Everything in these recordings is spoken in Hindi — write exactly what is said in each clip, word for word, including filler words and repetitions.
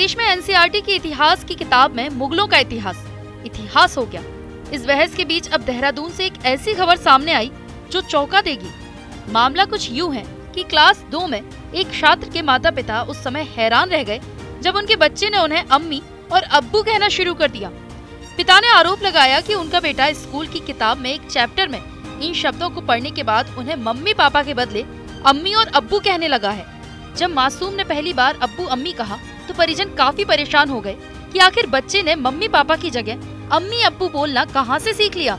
देश में एनसीईआरटी की इतिहास की किताब में मुगलों का इतिहास इतिहास हो गया। इस बहस के बीच अब देहरादून से एक ऐसी खबर सामने आई जो चौंका देगी। मामला कुछ यूं है कि क्लास दो में एक छात्र के माता पिता उस समय हैरान रह गए जब उनके बच्चे ने उन्हें अम्मी और अब्बू कहना शुरू कर दिया। पिता ने आरोप लगाया कि उनका बेटा स्कूल की किताब में एक चैप्टर में इन शब्दों को पढ़ने के बाद उन्हें मम्मी पापा के बदले अम्मी और अब्बू कहने लगा है। जब मासूम ने पहली बार अब्बू अम्मी कहा तो परिजन काफी परेशान हो गए कि आखिर बच्चे ने मम्मी पापा की जगह अम्मी अब्बू बोलना कहां से सीख लिया।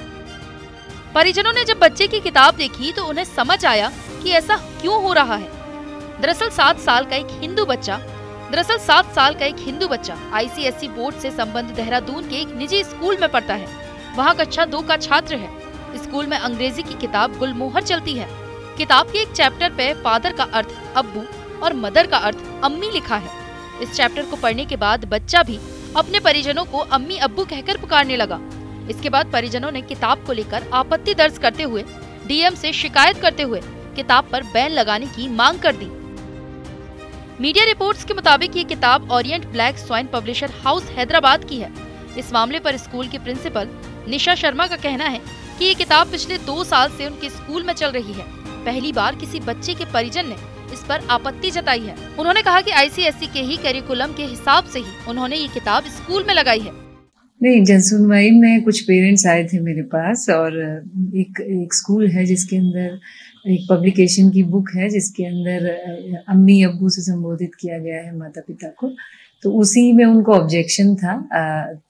परिजनों ने जब बच्चे की किताब देखी तो उन्हें समझ आया कि ऐसा क्यों हो रहा है। दरअसल सात साल का एक हिंदू बच्चा दरअसल सात साल का एक हिंदू बच्चा आईसीएसई बोर्ड से संबंधित देहरादून के एक निजी स्कूल में पढ़ता है। वहाँ कक्षा दो का छात्र है। स्कूल में अंग्रेजी की किताब गुलमोहर चलती है। किताब के एक चैप्टर पे फादर का अर्थ अब्बू और मदर का अर्थ अम्मी लिखा है। इस चैप्टर को पढ़ने के बाद बच्चा भी अपने परिजनों को अम्मी अब्बू कहकर पुकारने लगा। इसके बाद परिजनों ने किताब को लेकर आपत्ति दर्ज करते हुए डीएम से शिकायत करते हुए किताब पर बैन लगाने की मांग कर दी। मीडिया रिपोर्ट्स के मुताबिक ये किताब Orient Blackswan publisher house Hyderabad की है। इस मामले पर स्कूल की प्रिंसिपल निशा शर्मा का कहना है कि ये किताब पिछले दो साल से उनके स्कूल में चल रही है। पहली बार किसी बच्चे के परिजन ने इस पर आपत्ति जताई है। उन्होंने कहा कि आईसीएसई के ही करिकुलम के हिसाब से ही उन्होंने ये किताब स्कूल में लगाई है। नहीं, जनसुनवाई में कुछ पेरेंट्स आए थे मेरे पास और एक एक स्कूल है जिसके अंदर एक पब्लिकेशन की बुक है जिसके अंदर अम्मी अब्बू से संबोधित किया गया है माता पिता को, तो उसी में उनको ऑब्जेक्शन था। आ,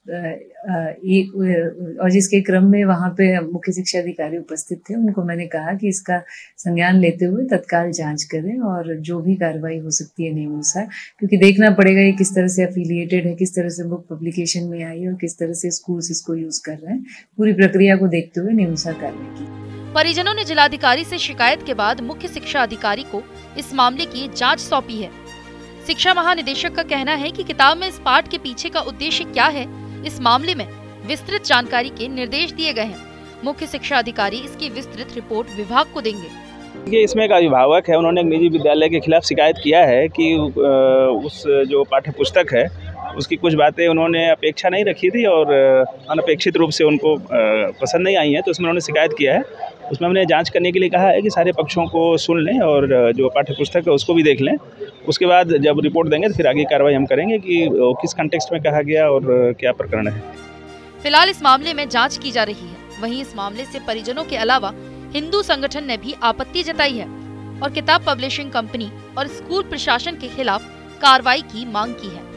आ, एक और जिसके क्रम में वहाँ पे मुख्य शिक्षा अधिकारी उपस्थित थे। उनको मैंने कहा कि इसका संज्ञान लेते हुए तत्काल जांच करें और जो भी कार्रवाई हो सकती है नियमानुसार, क्योंकि देखना पड़ेगा ये किस तरह से एफिलिएटेड है, किस तरह से बुक पब्लिकेशन में आई है और किस तरह से स्कूल्स इसको यूज कर रहे हैं। पूरी प्रक्रिया को देखते हुए नियमानुसार कार्रवाई की। परिजनों ने जिलाधिकारी से शिकायत के बाद मुख्य शिक्षा अधिकारी को इस मामले की जांच सौंपी है। शिक्षा महानिदेशक का कहना है कि किताब में इस पाठ के पीछे का उद्देश्य क्या है, इस मामले में विस्तृत जानकारी के निर्देश दिए गए हैं। मुख्य शिक्षा अधिकारी इसकी विस्तृत रिपोर्ट विभाग को देंगे। ये इसमें एक अभिभावक है, उन्होंने एक निजी विद्यालय के खिलाफ शिकायत किया है कि उस जो पाठ्य पुस्तक है उसकी कुछ बातें उन्होंने अपेक्षा नहीं रखी थी और अनपेक्षित रूप से उनको पसंद नहीं आई हैं, तो उसमें उन्होंने शिकायत किया है। उसमें हमने जांच करने के लिए कहा है कि सारे पक्षों को सुन लें और जो पाठ्य पुस्तक है उसको भी देख लें। उसके बाद जब रिपोर्ट देंगे तो फिर आगे कार्रवाई हम करेंगे कि किस कंटेक्स्ट में कहा गया और क्या प्रकरण है। फिलहाल इस मामले में जांच की जा रही है। वहीं इस मामले से परिजनों के अलावा हिंदू संगठन ने भी आपत्ति जताई है और किताब पब्लिशिंग कंपनी और स्कूल प्रशासन के खिलाफ कार्रवाई की मांग की है।